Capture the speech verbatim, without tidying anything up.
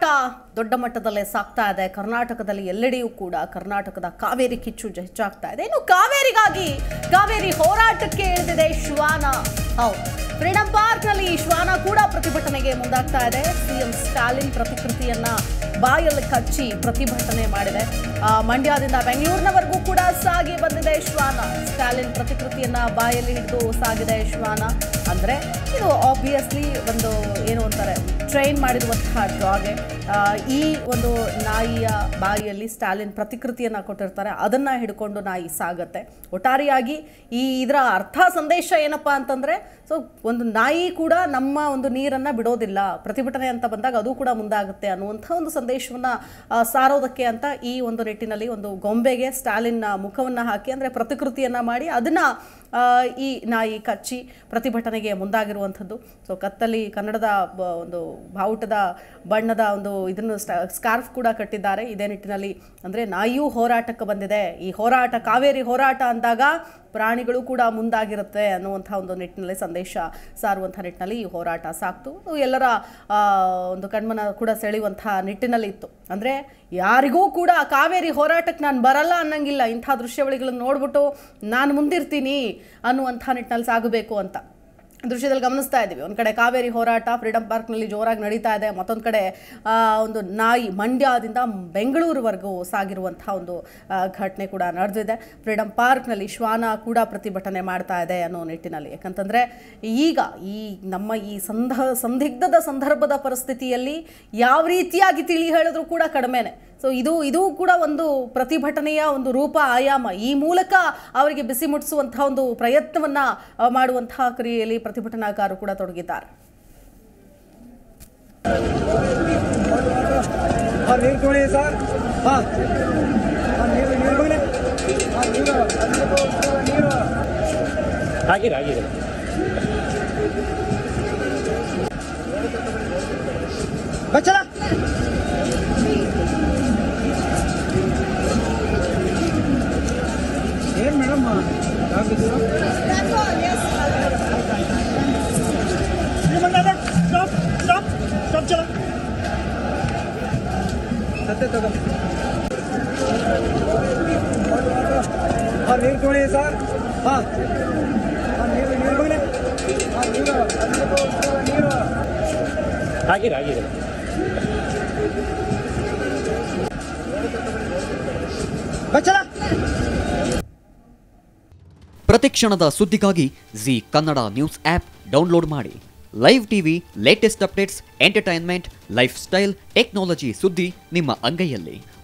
ದೊಡ್ಡ ಮಟ್ಟದಲ್ಲೇ ಸಾಗ್ತಾ ಇದೆ. ಕರ್ನಾಟಕದಲ್ಲಿ ಎಲ್ಲೆಡೆಯೂ ಕೂಡ ಕರ್ನಾಟಕದ ಕಾವೇರಿ ಕಿಚ್ಚು ಹೆಚ್ಚಾಗ್ತಾ ಇದೆ. ಇನ್ನು ಕಾವೇರಿಗಾಗಿ ಕಾವೇರಿ ಹೋರಾಟಕ್ಕೆ ಇಳಿದಿದೆ ಶ್ವಾನ. ಹೌದು, ಫ್ರೀಡಂ ಪಾರ್ಕ್ನಲ್ಲಿ ಶ್ವಾನ ಕೂಡ ಪ್ರತಿಭಟನೆಗೆ ಮುಂದಾಗ್ತಾ ಇದೆ. ಸಿಎಂ ಸ್ಟಾಲಿನ್ ಪ್ರತಿಕೃತಿಯನ್ನ ಬಾಯಲ್ಲಿ ಕಚ್ಚಿ ಪ್ರತಿಭಟನೆ ಮಾಡಿದೆ. ಮಂಡ್ಯದಿಂದ ಬೆಂಗಳೂರಿನವರೆಗೂ ಕೂಡ ಸಾಗಿ ಬಂದಿದೆ ಶ್ವಾನ. ಸ್ಟಾಲಿನ್ ಪ್ರತಿಕೃತಿಯನ್ನ ಬಾಯಲ್ಲಿ ಹಿಡಿದು ಸಾಗಿದೆ ಶ್ವಾನ. ಅಂದ್ರೆ ಇದು ಆಬ್ವಿಯಸ್ಲಿ ಒಂದು ಏನು ಅಂತಾರೆ, ಟ್ರೈನ್ ಮಾಡಿರುವಂತಹ ಡಾಗೆ. ಈ ಒಂದು ನಾಯಿಯ ಬಾಯಿಯಲ್ಲಿ ಸ್ಟಾಲಿನ್ ಪ್ರತಿಕೃತಿಯನ್ನು ಕೊಟ್ಟಿರ್ತಾರೆ, ಅದನ್ನು ಹಿಡ್ಕೊಂಡು ನಾಯಿ ಸಾಗತ್ತೆ. ಒಟ್ಟಾರೆಯಾಗಿ ಈ ಇದರ ಅರ್ಥ ಸಂದೇಶ ಏನಪ್ಪ ಅಂತಂದರೆ, ಸೊ ಒಂದು ನಾಯಿ ಕೂಡ ನಮ್ಮ ಒಂದು ನೀರನ್ನು ಬಿಡೋದಿಲ್ಲ, ಪ್ರತಿಭಟನೆ ಅಂತ ಬಂದಾಗ ಅದು ಕೂಡ ಮುಂದಾಗುತ್ತೆ ಅನ್ನುವಂಥ ಒಂದು ಸಂದೇಶವನ್ನು ಸಾರೋದಕ್ಕೆ ಅಂತ ಈ ಒಂದು ನಿಟ್ಟಿನಲ್ಲಿ ಒಂದು ಗೊಂಬೆಗೆ ಸ್ಟಾಲಿನ್ ಮುಖವನ್ನು ಹಾಕಿ, ಅಂದರೆ ಪ್ರತಿಕೃತಿಯನ್ನು ಮಾಡಿ ಅದನ್ನು ಈ ನಾಯಿ ಕಚ್ಚಿ ಪ್ರತಿಭಟನೆಗೆ ಮುಂದಾಗಿರುವಂಥದ್ದು. ಸೊ ಕತ್ತಲ್ಲಿ ಕನ್ನಡದ ಒಂದು ಬಾವುಟದ ಬಣ್ಣದ ಒಂದು ಇದನ್ನು ಸ್ಕಾರ್ಫ್ ಕೂಡ ಕಟ್ಟಿದ್ದಾರೆ. ಇದೇ ನಿಟ್ಟಿನಲ್ಲಿ ಅಂದರೆ ನಾಯಿಯೂ ಹೋರಾಟಕ್ಕೆ ಬಂದಿದೆ. ಈ ಹೋರಾಟ ಕಾವೇರಿ ಹೋರಾಟ ಅಂದಾಗ ಪ್ರಾಣಿಗಳು ಕೂಡ ಮುಂದಾಗಿರುತ್ತೆ ಅನ್ನುವಂಥ ಒಂದು ನಿಟ್ಟಿನಲ್ಲಿ ಸಂದೇಶ ಸಾರುವಂಥ ನಿಟ್ಟಿನಲ್ಲಿ ಈ ಹೋರಾಟ ಸಾಕ್ತು. ಎಲ್ಲರ ಒಂದು ಕಣ್ಮನ ಕೂಡ ಸೆಳೆಯುವಂಥ ನಿಟ್ಟಿನಲ್ಲಿ ಇತ್ತು. ಅಂದರೆ ಯಾರಿಗೂ ಕೂಡ ಕಾವೇರಿ ಹೋರಾಟಕ್ಕೆ ನಾನು ಬರಲ್ಲ ಅನ್ನಂಗಿಲ್ಲ. ಇಂಥ ದೃಶ್ಯಾವಳಿಗಳನ್ನು ನೋಡ್ಬಿಟ್ಟು ನಾನು ಮುಂದಿರ್ತೀನಿ ಅನ್ನುವಂಥ ನಿಟ್ಟಿನಲ್ಲಿ ಸಾಗಬೇಕು ಅಂತ ದೃಶ್ಯದಲ್ಲಿ ಗಮನಿಸ್ತಾ ಇದ್ದೀವಿ. ಒಂದು ಕಡೆ ಕಾವೇರಿ ಹೋರಾಟ ಫ್ರೀಡಂ ಪಾರ್ಕ್ನಲ್ಲಿ ಜೋರಾಗಿ ನಡೀತಾ ಇದೆ, ಮತ್ತೊಂದು ಕಡೆ ಒಂದು ನಾಯಿ ಮಂಡ್ಯದಿಂದ ಬೆಂಗಳೂರುವರೆಗೂ ಸಾಗಿರುವಂಥ ಒಂದು ಘಟನೆ ಕೂಡ ನಡೆದಿದೆ. ಫ್ರೀಡಂ ಪಾರ್ಕ್ನಲ್ಲಿ ಶ್ವಾನ ಕೂಡ ಪ್ರತಿಭಟನೆ ಮಾಡ್ತಾ ಇದೆ ಅನ್ನೋ ನಿಟ್ಟಿನಲ್ಲಿ. ಯಾಕಂತಂದರೆ ಈಗ ಈ ನಮ್ಮ ಈ ಸಂಧ ಸಂದಿಗ್ಧದ ಸಂದರ್ಭದ ಪರಿಸ್ಥಿತಿಯಲ್ಲಿ ಯಾವ ರೀತಿಯಾಗಿ ತಿಳಿ ಹೇಳಿದ್ರು ಕೂಡ ಕಡಿಮೆನೆ. ಸೊ ಇದು ಇದು ಕೂಡ ಒಂದು ಪ್ರತಿಭಟನೆಯ ಒಂದು ರೂಪ, ಆಯಾಮ. ಈ ಮೂಲಕ ಅವರಿಗೆ ಬಿಸಿ ಮುಟ್ಟಿಸುವಂತಹ ಒಂದು ಪ್ರಯತ್ನವನ್ನ ಮಾಡುವಂತಹ ಕ್ರಿಯೆಯಲ್ಲಿ ಪ್ರತಿಭಟನಾಕಾರರು ಕೂಡ ತೊಡಗಿದ್ದಾರೆ. ಏನು ಮೇಡಮ್ ಸತ್ಯ ತಗೋ ನೀರು ತೊಳಿ ಸರ್. ಹಾಂ ನೀರು ನೀರು ಬಗನೆ ನೀರು ನೀರು ಆಗಿದೆ ಆಗಿದೆ ಬಚ್ಚಲ. ಪ್ರತಿಕ್ಷಣದ ಸುದ್ದಿಗಾಗಿ Zee Kannada news app download ಮಾಡಿ. Live TV, latest updates, entertainment, life style, technology ಸುದ್ದಿ ನಿಮ್ಮ ಅಂಗೈಯಲ್ಲಿ.